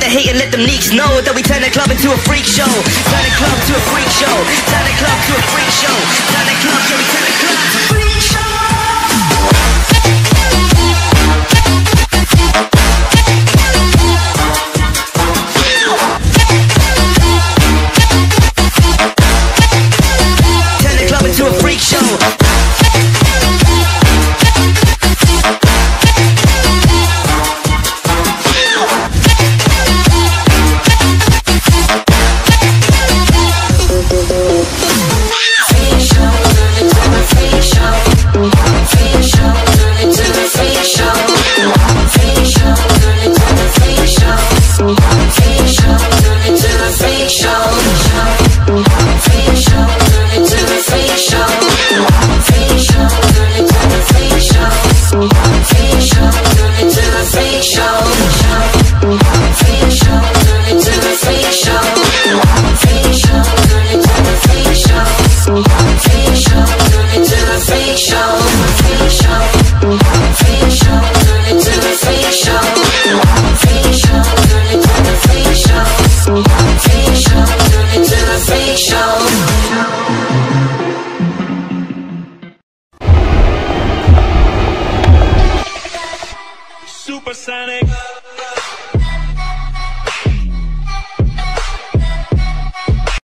hate and let them leaks know that we turn the club into a freak show. Turn the club to a freak show. Turn the club to a freak show. Turn the club, yeah, we turn the club to a freak show. To a freak show. Supersonic.